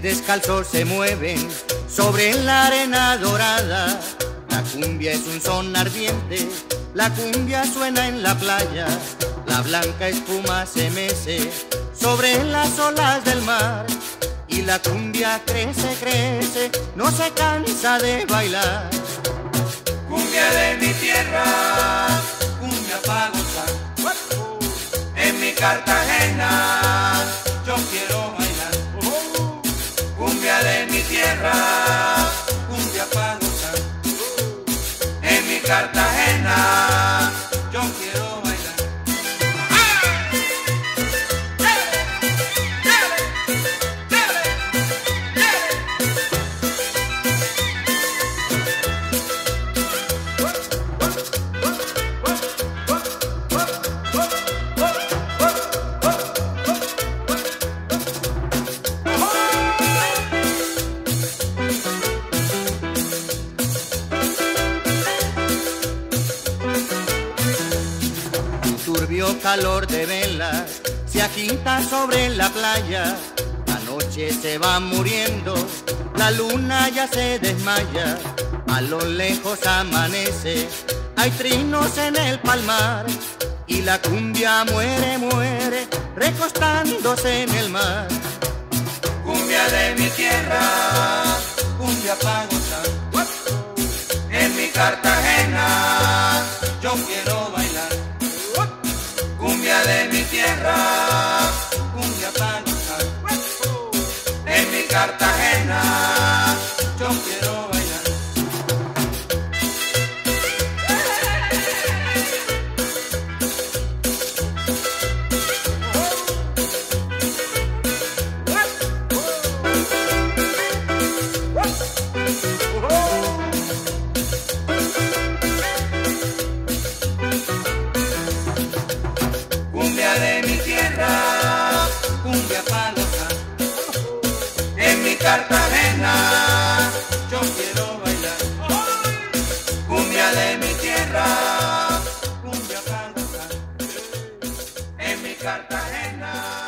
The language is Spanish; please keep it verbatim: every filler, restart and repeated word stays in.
descalzos se mueven sobre la arena dorada. La cumbia es un son ardiente, la cumbia suena en la playa. La blanca espuma se mece sobre las olas del mar. Y la cumbia crece, crece, no se cansa de bailar. Cumbia de mi tierra, cumbia pa' gozar. En mi Cartagena yo quiero bailar. Cumbia de mi tierra, cumbia pa' gozar. En mi Cartagena yo quiero bailar. Turbio calor de velas se agita sobre la playa. La noche se va muriendo, la luna ya se desmaya. A lo lejos amanece, hay trinos en el palmar. Y la cumbia muere, muere, recostándose en el mar. Cumbia de mi tierra, cumbia pa' gozar. En mi Cartagena yo quiero bailar. Cumbia de mi tierra, cumbia pa' gozar. En mi Cartagena yo quiero bailar. Cumbia de mi tierra, cumbia pa' gozar. En mi Cartagena yo quiero bailar. Cumbia de mi tierra, cumbia pa' gozar. En mi Cartagena